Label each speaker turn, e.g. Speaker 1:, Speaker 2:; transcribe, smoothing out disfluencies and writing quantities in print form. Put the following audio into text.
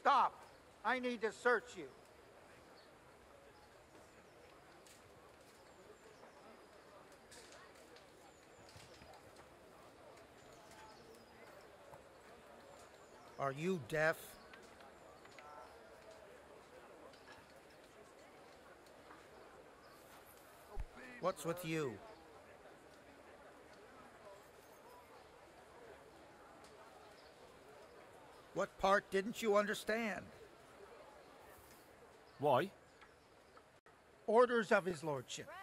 Speaker 1: Stop! I need to search you.
Speaker 2: Are you deaf? What's with you? What part didn't you understand?
Speaker 3: Why?
Speaker 1: Orders of his lordship.